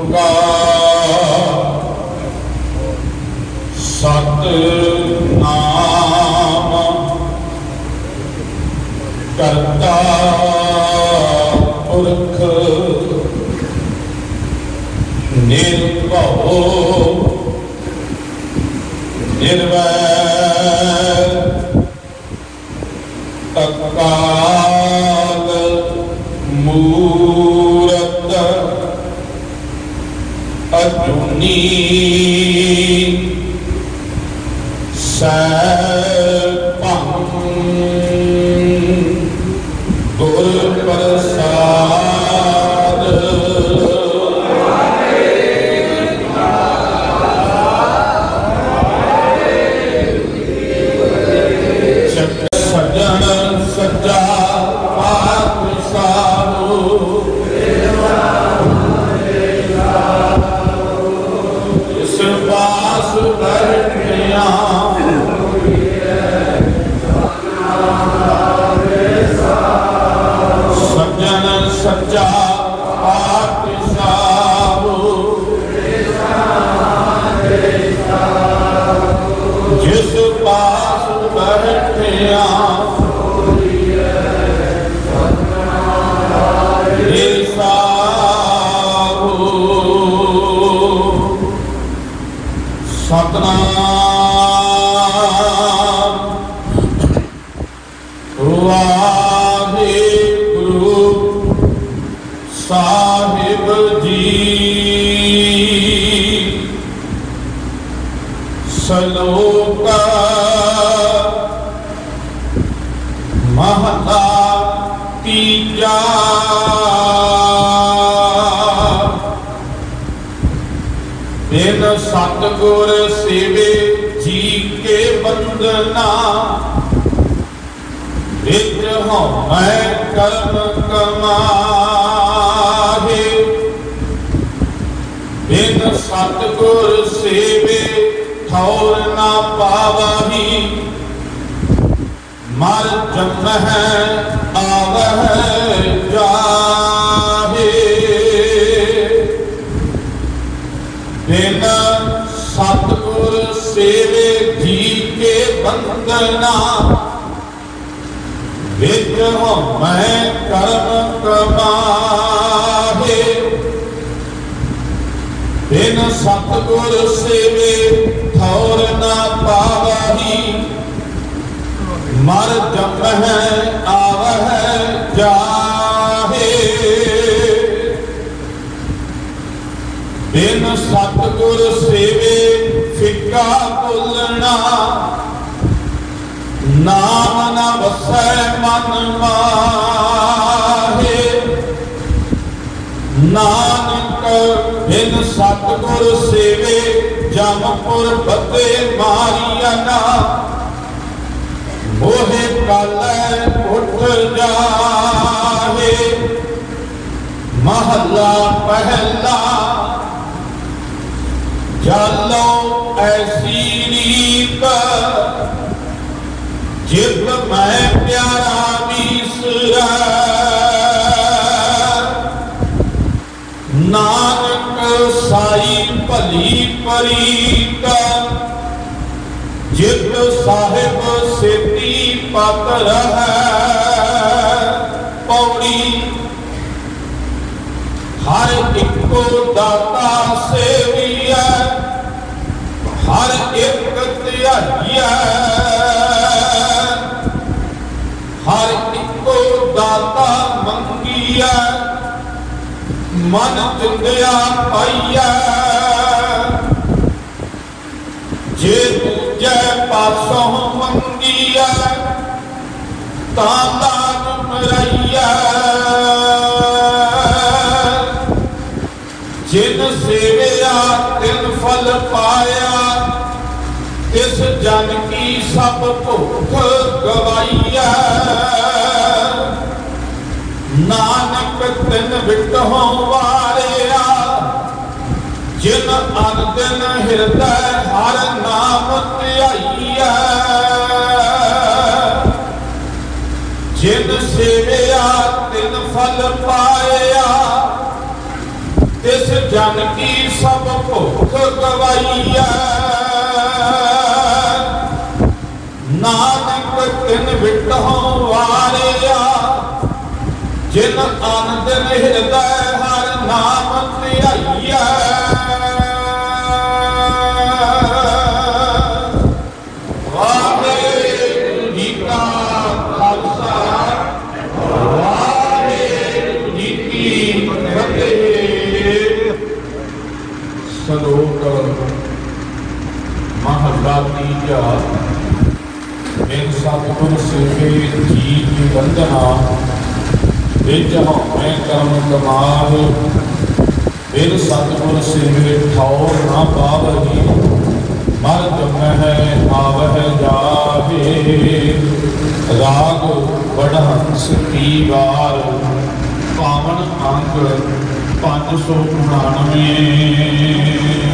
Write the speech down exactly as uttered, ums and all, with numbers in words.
सतनाम करता पुरख निर्भव निर्वैर अकाल मूरत अजूनी सैभं गुर प्रसाद सज्जन सज्जा पातशाहो इस पास बैठिया सज्जन सज्जा पातशाहो जिस पास बैठिया सतनाम वाहिगुरु साहिब जी सलोक महला तीजा बिन सतगुर सेवे जी के बंदना विच मैं कर्म कमाहे बिन सतगुर सेवे ठौर ना पावही मर जमह आवह जाहे बिन सतगुर सेवे जी के बंदना विच मैं कर्म कमाहे बिन सतगुर सेवे ठौर ना पावही मर जमह आवह जाहे बिन सतगुर सेवे फिक्का बोलना नाम न वसै मन माहे नानक बिन सतगुर सेवे जमपुर बते मारिया ना मोहे कालै उठ जाहे महला पहला जालो ऐसी रीत जित मैं प्यारा बीसरा नानक साई भली परीत जित साहिब सेती पत रहे पौड़ी हर इको दाता सेविया हर एक त्यागिया हर इको दाता मंगिया मन चिंदिया पाइया जे दूजे पासों मंगिया ताला मरैया जिन सेविया तिन फल पाया तिस जन की सब भुख गवाइया नानक तिन विटहों वारिया जिन अन दिन हृदय हर नाम ध्याइया जिन सेविया तिन फल पाया तिस जन की सब भुख गवाईया। नानक तिन विटहों वारिया जिन अन दिन हृदय हर नाम ध्याइया। वाहेगुरू जी का खालसा वाहेगुरू जी की फतेह। श्लोक महला तीजा। मेरे सतगुर सेवे जी की वंदना बिच हमें कर्म कमाव। मेरे सतगुर सेवे ठौर ना पावही मर जमह आवह जाहे। राग वडहंस की वार पावन अंग पांच सौ उनानवे।